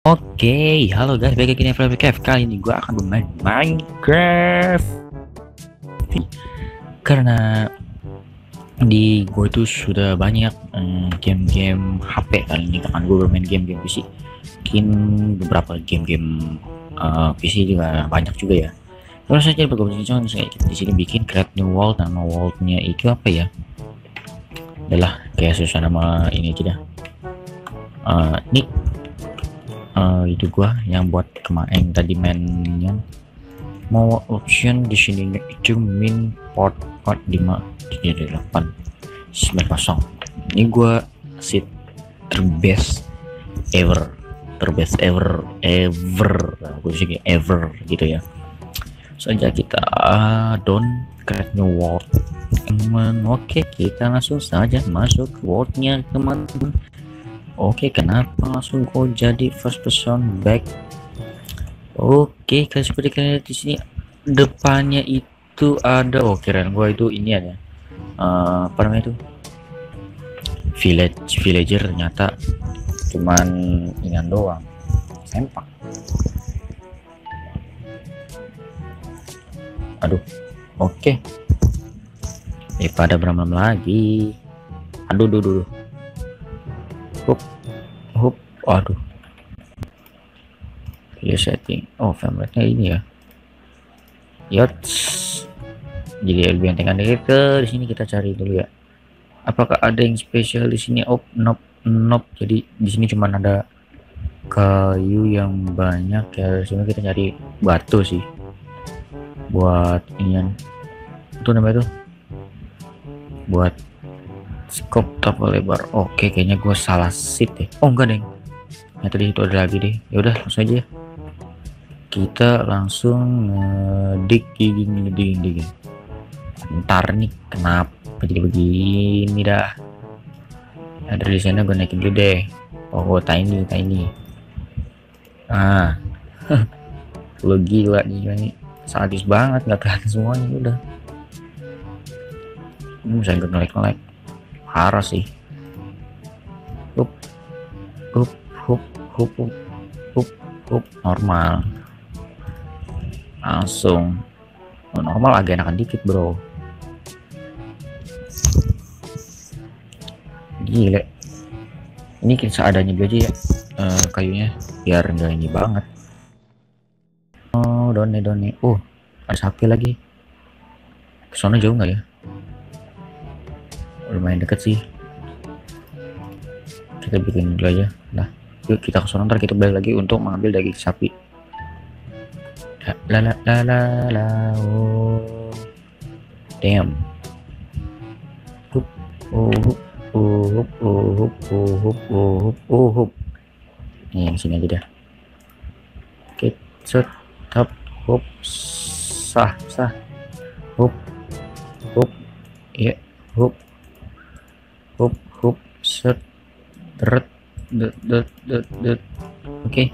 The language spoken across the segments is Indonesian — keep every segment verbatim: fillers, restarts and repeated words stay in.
Oke, halo guys, balik lagi di Flappy Cave. Kali ini gue akan bermain Minecraft karena di gue itu sudah banyak game-game H P. Kali ini kan gue bermain game-game P C. Mungkin beberapa game-game uh, P C juga banyak juga ya. Terus saja bergabung di channel saya. Kita di sini bikin create new world. Nama worldnya itu apa ya? Adalah kayak susah nama ini aja dah. Uh, Nick. Uh, itu gua yang buat kemarin tadi mainnya mau option di sini itu min port port lima tiga delapan sembilan nol. Ini gua sit terbest ever terbest ever ever aku sih ever gitu ya. Saja kita uh, don't create new world teman. Oke, kita langsung saja masuk worldnya teman-teman. Oke, kenapa langsung kau jadi first person back? Oke, kayak seperti kalian lihat di sini depannya itu ada, oh keren gua itu ini ada uh, apa namanya itu village villager, ternyata cuman inian doang, sempak. Aduh, oke, daripada berantem lagi. Aduh, duh, duh, duh. Hup, hup, waduh. Video setting, oh frame rate-nya ini ya. Yots. Jadi lebih entengan kita di sini, kita cari dulu ya. Apakah ada yang spesial di sini? Oh, nope, nope. Jadi di sini cuma ada kayu yang banyak ya. Di sini kita cari batu sih. Buat inian. Itu namanya tuh. Buat scope tapal lebar. Oke, kayaknya gue salah sit deh. Oh enggak deh, ya tadi itu ada lagi deh. Ya udah langsung aja kita langsung ngedik digging digging digging. Ntar nih kenapa jadi begini dah. Nah, dari sana gue naikin dulu deh. Oh tiny tiny. Ah lo gila gila nih, sadis banget, nggak kelihatan semuanya. Udah hmm, saya ngelek ngelek parah sih. Hup hup hup hup hup hup hup normal langsung. Oh, normal agak enakan dikit bro. Gile, ini kita seadanya dulu aja ya, uh, kayunya biar enggak ini banget. Oh done done. Oh ada sapi lagi. Kesana jauh nggak ya? Lumayan deket sih, kita bikin dulu aja. Nah yuk kita ke sana, ntar kita balik lagi untuk mengambil daging sapi. La la la la la, oh damn. Hup oh hup oh hup oh hup oh hup oh hup oh hup. Nih yang sini aja dah. Oke, set tap hup sah sah hup hup ya hup hup hup set deret det det det det. Oke,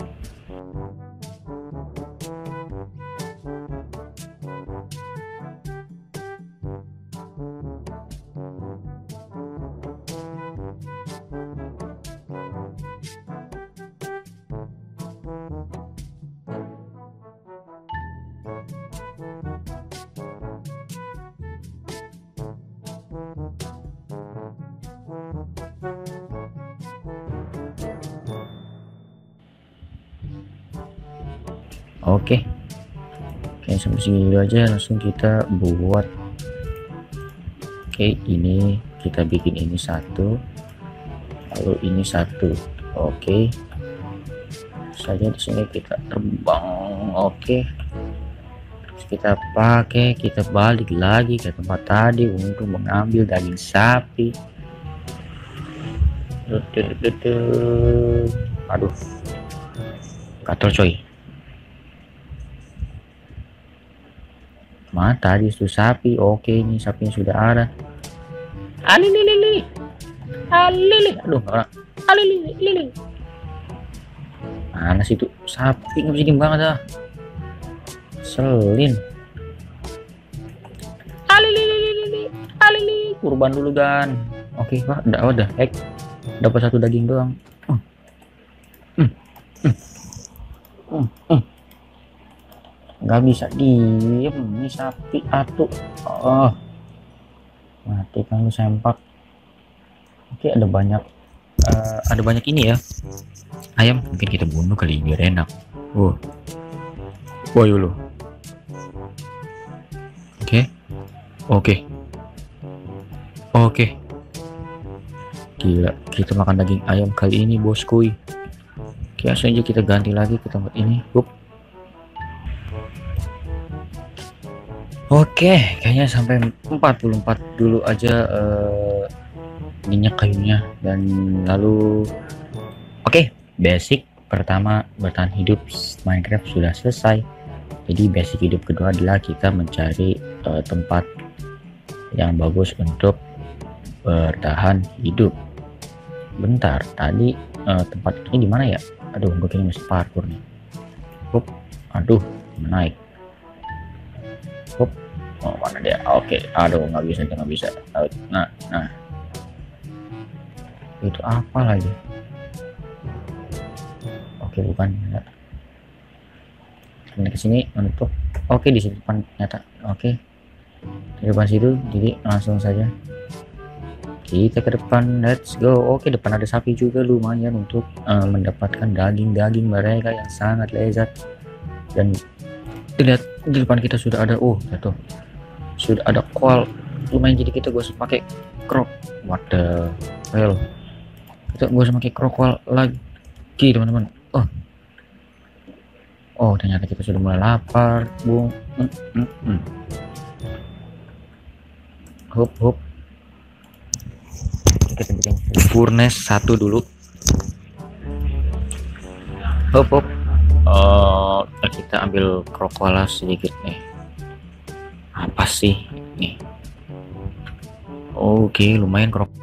oke oke sampai sini dulu aja, langsung kita buat. Oke, ini kita bikin ini satu, lalu ini satu. Oke saja di sini kita terbang. Oke, terus kita pakai, kita balik lagi ke tempat tadi untuk mengambil daging sapi. Aduh gatel coy. Mana tadi itu sapi? Oke, ini sapinya sudah ada. Alili lili, alili, aduh orang, alili lili. Mana sih itu sapi, nggak bisa diem banget dah. Selin. Alili lili lili, alili. Kurban dulu kan. Oke pak, udah udah, ek dapat satu daging doang. Hmm. Hmm. Hmm. Hmm, hmm. Nggak bisa diem ini sapi atuh. Oh, mati kan lu sempak. Oke, ada banyak uh, ada banyak ini ya ayam, mungkin kita bunuh kali biar enak. Oh, woi lu. Oke, oke, oke. Gila, kita makan daging ayam kali ini bosku. Oke, langsung aja kita ganti lagi ke tempat ini. Hup. Oke, kayaknya sampai empat puluh empat dulu aja uh, minyak kayunya, dan lalu oke, basic pertama bertahan hidup Minecraft sudah selesai. Jadi basic hidup kedua adalah kita mencari uh, tempat yang bagus untuk bertahan hidup. Bentar, tadi uh, tempat ini di mana ya? Aduh, gue kayaknya masih parkour nih. Hup, aduh, naik. Hup, oh mana dia? Oke, aduh nggak bisa, nggak bisa. Nah, nah, itu apa lagi? Oke, bukan. Ini ke sini untuk, oke di sini depan nyata. Oke, di depan situ, jadi langsung saja kita ke depan, let's go. Oke, depan ada sapi juga, lumayan untuk uh, mendapatkan daging-daging mereka yang sangat lezat. Dan lihat di depan kita sudah ada, oh jatuh, sudah ada koal lumayan, jadi kita gak usah pakai krok. What the hell, kita gak usah pakai krok lagi teman-teman. Oh oh ternyata kita sudah mulai lapar, bung. mm, mm, mm. Hup hup, kita bikin furnace satu dulu. Hop hop. Uh, kita ambil krokola sedikit nih. Apa sih nih? Oke, okay, lumayan krok.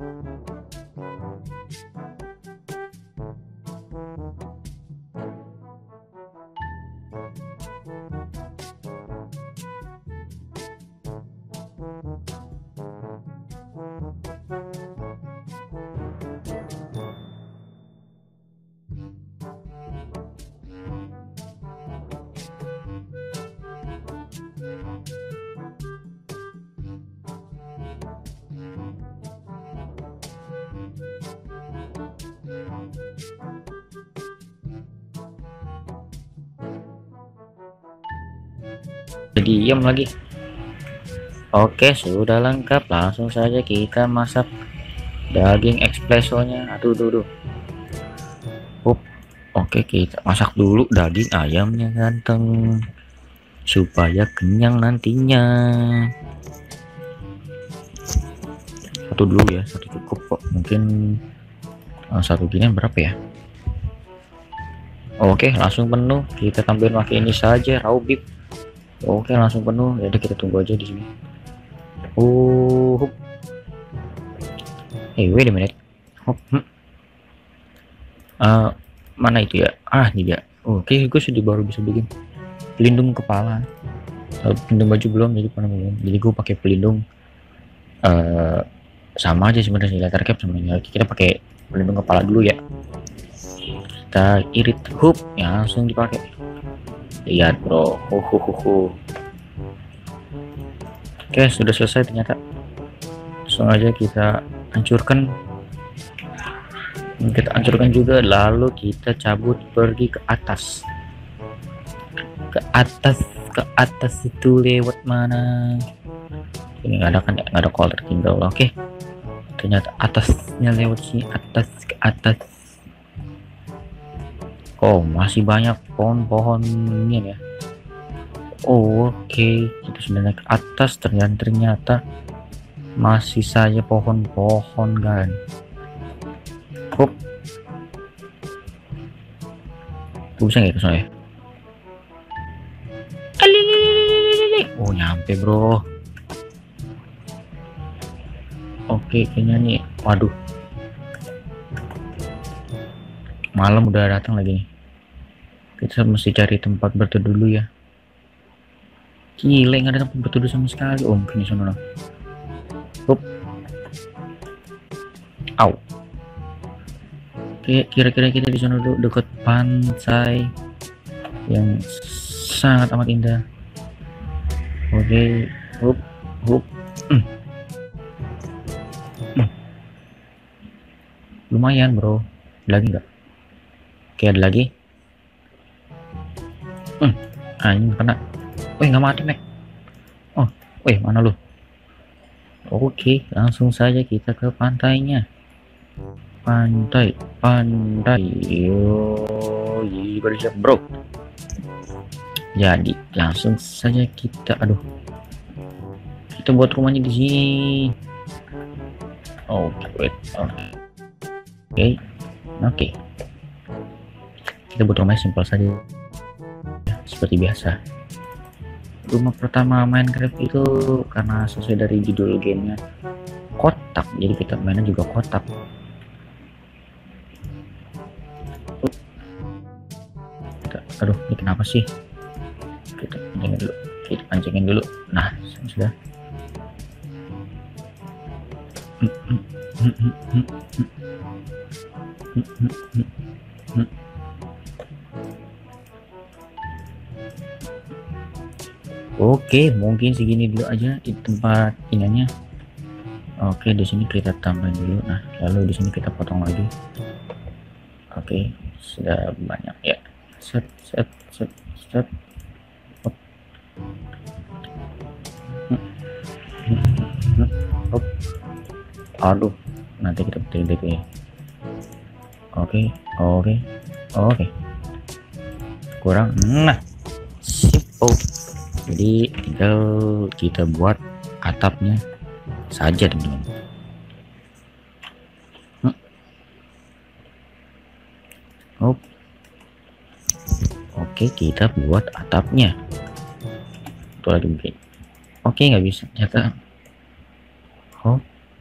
Diam lagi. Oke, sudah lengkap, langsung saja kita masak daging espressonya. Aduh duh, duh. Up. Oke, kita masak dulu daging ayamnya ganteng supaya kenyang nantinya. Satu dulu ya, satu cukup kok. Mungkin uh, satu gini berapa ya? Oke, langsung penuh. Kita tambahin pakai ini saja, raw beef. Oke, langsung penuh. Jadi kita tunggu aja di sini. Oh, hey, wait a minute. Hop, hmm. uh, mana itu ya? Ah, ini dia. Oke, gue sudah baru bisa bikin pelindung kepala. Uh, pelindung baju belum, jadi belum. Jadi gue pakai pelindung. Uh, sama aja sebenarnya, letter cap sama ini. Kita pakai pelindung kepala dulu ya. Kita irit hoop, ya langsung dipakai. Lihat bro, uhuhuhu. Oke, sudah selesai ternyata. Langsung aja kita hancurkan. Kita hancurkan juga, lalu kita cabut pergi ke atas. Ke atas, ke atas itu lewat mana? Ini nggak ada kan? Nggak ada call tertinggal. Oke. Ternyata atasnya lewat sini, atas ke atas. Oh, masih banyak pohon-pohon ini ya. Oh, oke, okay. Kita sudah naik ke atas, ternyata ternyata masih saja pohon-pohon kan. Hop. Gue bisa nggak ke sana ya? Oh, nyampe bro. Oke, okay, kayaknya nih, waduh. Malam udah datang lagi nih. Kita mesti cari tempat berteduh dulu ya. Gila, nggak ada tempat berteduh sama sekali. Oh, mungkin di sana. Hup. Au. Oke, kira-kira kita di sana dulu dekat pantai. yang sangat amat indah. Oke, hup hup. Hmm. Hmm. Lumayan bro, lagi nggak? Oke, ada lagi. Hmm. Ah, ini kena. Wih, nggak mati Mac. Oh, wih, mana lu? Oke, langsung saja kita ke pantainya. Pantai, pantai. Yo, bersiap bro. Jadi langsung saja kita, aduh, kita buat rumahnya di sini. Oke, wait. Oke, oke. Kita buat rumahnya simpel saja, seperti biasa. Rumah pertama Minecraft itu karena sesuai dari judul gamenya kotak, jadi kita mainnya juga kotak. Kita, aduh, ini kenapa sih? Kita pancingin dulu, kita pancingin dulu. Nah, sudah. Oke, mungkin segini dulu aja di tempat ininya. Oke, di sini kita tambahin dulu. Nah, lalu di sini kita potong lagi. Oke, sudah banyak ya. Set, set, set, set. Hop. Hop. Aduh, nanti kita petik dulu ya. Oke, oke, oke. Kurang. Nah, simple. Jadi tinggal kita buat atapnya saja teman-teman. Hmm. Oh. Oke, kita buat atapnya. Itu lagi mungkin. Oke, nggak bisa ternyata. Oh.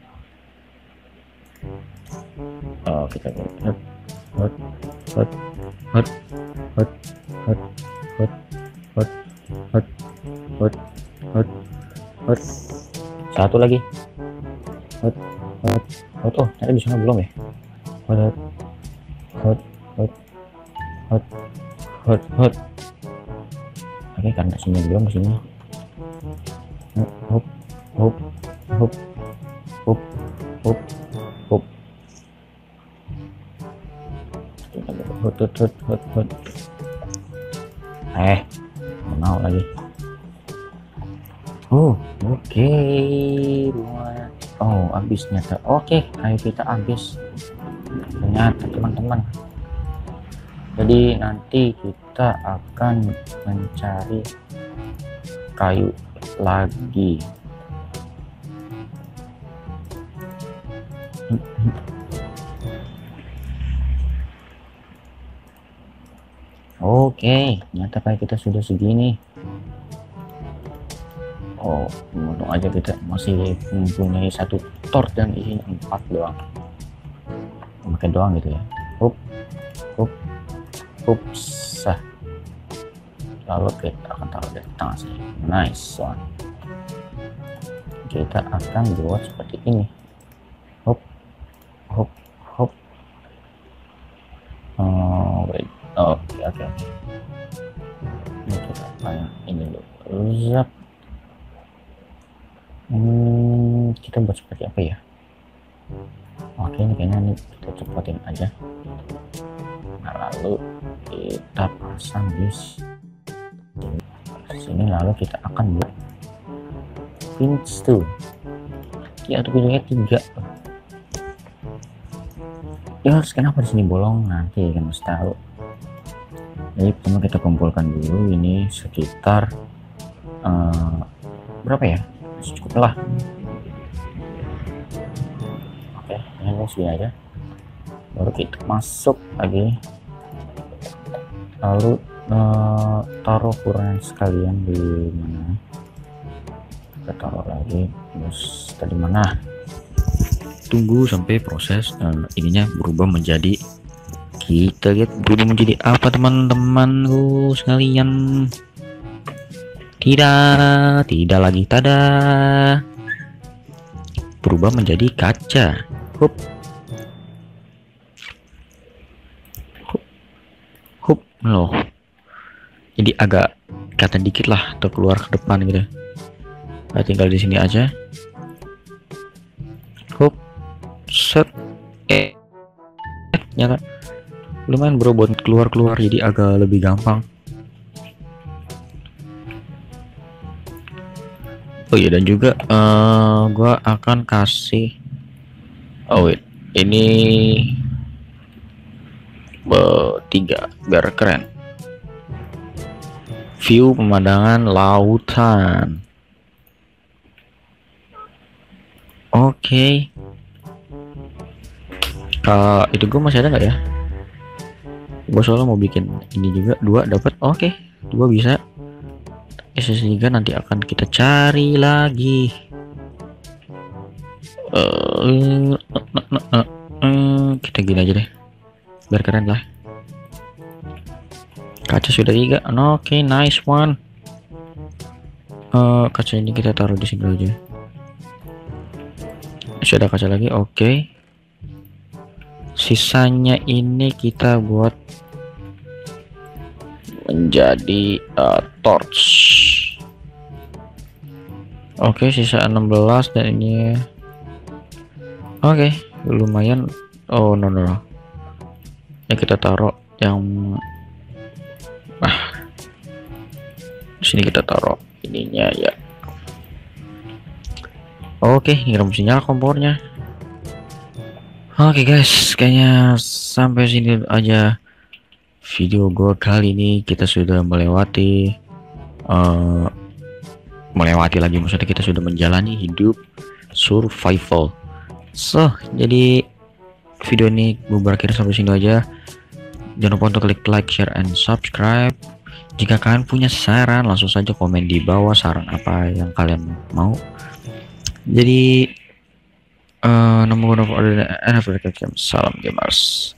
Oh, kita buat hot hot hot hot hot hot hot hot hot hot hot hot satu lagi hot hot hot. Oh, tadi di sana belum ya? Hot hot hot hot hot hot hot. Oke, karena sini belum, sini hop hop hop hop hop hop hot hot hot hot hot. Eh, mau lagi. Oh, oke, okay. Oh, habis nyata. Oke, okay, ayo kita habis ternyata teman-teman. Jadi nanti kita akan mencari kayu lagi. Oke, okay, nyata kayak kita sudah segini. Oh, untung aja kita masih mempunyai satu tort dan isinya empat doang. Pakai doang gitu ya. Hup, hup, hup, sah. Lalu kita akan taruh di tengah sini. Nice one. Kita akan buat seperti ini. Hup, hup, hup. Oh, wait. Oke, oke, oke. Ini kita akan ini dulu. Zap. Hmm, kita buat seperti apa ya? Oke, ini kayaknya ini kita cepatin aja. Nah, lalu kita pasang di sini, lalu kita akan buat pintu. Ya, untuk pintunya tiga. Ya, harus kenapa di sini bolong? Nanti kan harus tahu. Jadi pertama kita kumpulkan dulu ini sekitar uh, berapa ya? Cukup lah. Oke, ini sudah aja. Baru kita masuk lagi, lalu uh, taruh ukuran sekalian di mana. Kita taruh lagi. Terus tadi mana? Tunggu sampai proses uh, ininya berubah menjadi, kita lihat berubah menjadi apa teman-temanku sekalian. Tidak, tidak lagi, tada, berubah menjadi kaca. Hup, hup, hup, loh, jadi agak kelihatan dikit lah atau keluar ke depan gitu. Nah, tinggal di sini aja. Hop, set, eh, nyala. Lumayan bro buat keluar-keluar, jadi agak lebih gampang. Oh iya, dan juga uh, gua akan kasih. Oh wait, ini uh, tiga biar keren. View pemandangan lautan. Oke. Okay. Uh, itu gue masih ada nggak ya? Gue soalnya mau bikin ini juga dua dapat. Oke, okay. Dua bisa. S S tiga nanti akan kita cari lagi. Uh, uh, uh, uh, uh, uh, kita gini aja deh, biar keren lah. Kaca sudah tiga. Oke, okay, nice one. Uh, kaca ini kita taruh di sini aja. Sudah kaca lagi, oke. Okay. Sisanya ini kita buat menjadi uh, torch. Oke, okay, sisa enam belas dan ini. Oke, okay, lumayan. Oh no no. no. Ya kita taruh yang ah. Di sini kita taruh ininya ya. Oke, ngirim sinyal kompornya. Oke guys, kayaknya sampai sini aja video gue kali ini. Kita sudah melewati uh, melewati lagi, maksudnya kita sudah menjalani hidup survival. So, jadi video ini gue berakhir sampai sini aja. Jangan lupa untuk klik like, share, and subscribe. Jika kalian punya saran, langsung saja komen di bawah saran apa yang kalian mau. Jadi uh, nomor nomor order salam gamers.